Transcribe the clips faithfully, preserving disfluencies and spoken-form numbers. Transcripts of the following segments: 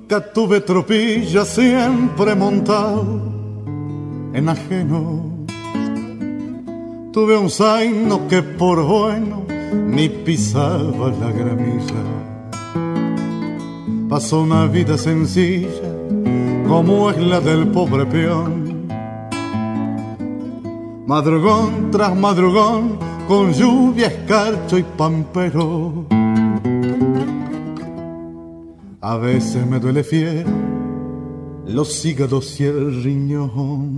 Nunca tuve tropilla, siempre montado en ajeno. Tuve un zaino que por bueno ni pisaba la gramilla. Pasó una vida sencilla como es la del pobre peón. Madrugón tras madrugón, con lluvia, escarcho y pampero. A veces me duele fiero los hígados y el riñón.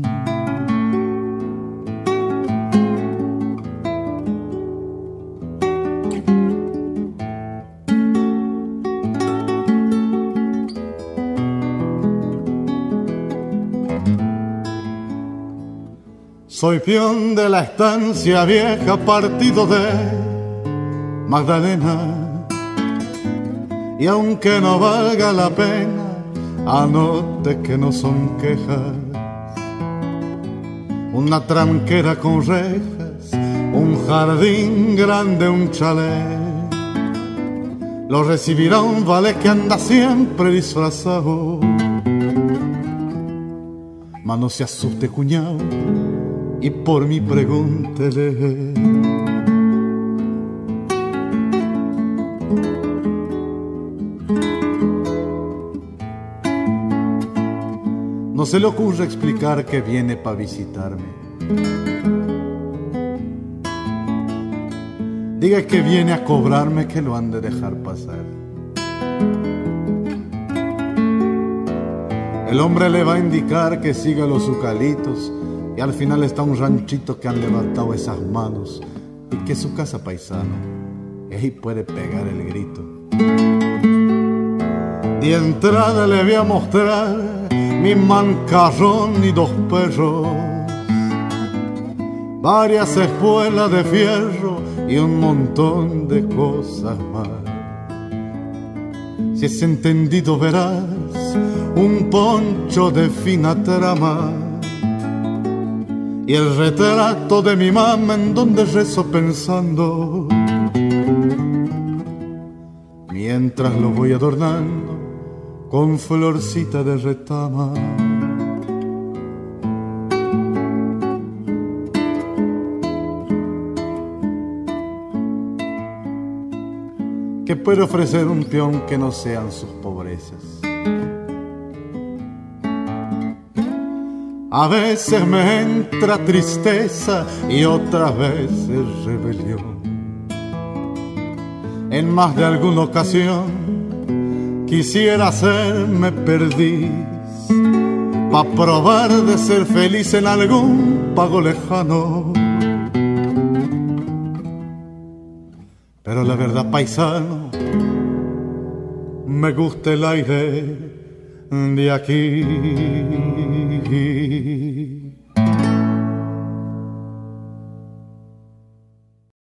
Soy peón de la estancia vieja, partido de Magdalena. Y aunque no valga la pena, anote que no son quejas. Una tranquera con rejas, un jardín grande, un chalet. Lo recibirá un valet que anda siempre disfrazado. Mas no se asuste, cuñado, y por mí pregúntele. No se le ocurre explicar que viene pa' visitarme. Diga que viene a cobrarme, que lo han de dejar pasar. El hombre le va a indicar que siga los zucalitos y al final está un ranchito que han levantado esas manos y que es su casa, paisano. Ahí puede pegar el grito. De entrada le voy a mostrar mi mancarrón y dos perros, varias espuelas de fierro y un montón de cosas más. Si es entendido verás un poncho de fina trama y el retrato de mi mamá en donde rezo pensando, mientras lo voy adornando con florcita de retama. ¿Qué puede ofrecer un peón que no sean sus pobrezas? A veces me entra tristeza y otras veces rebelión. En más de alguna ocasión quisiera hacerme perdiz pa' probar de ser feliz en algún pago lejano. Pero la verdad, paisano, me gusta el aire de aquí.